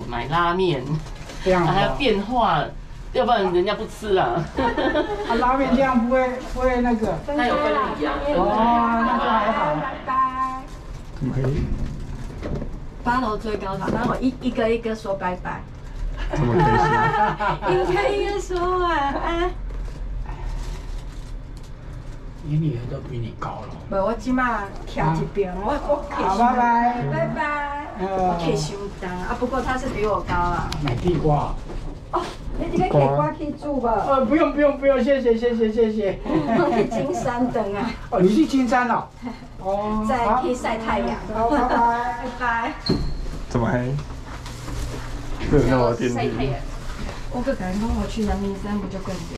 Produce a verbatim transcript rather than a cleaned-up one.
买拉面， 这样还要变化，要不然人家不吃啊。 啊，拉面这样不会不会那个？ 那有分离啊。 哦，那就还好。 拜拜。 怎么可以？ 八楼最高塔，然后我一一个一个说拜拜， 这么开心？ 一个一个说晚安。 你女儿都比你高了。 无，我即马徛一边，我我客好，拜拜。 拜拜。我客伤重啊，不过他是比我高啊。 买地瓜。 哦，你这个地瓜可以煮吧？ 呃，不用不用不用，谢谢谢谢谢谢。 我去金山等啊。 哦，你去金山了？哦。 再去晒太阳。 好，拜拜。 拜拜。 怎么还？这有那么电梯？ 我个感觉我去阳明山不就更远？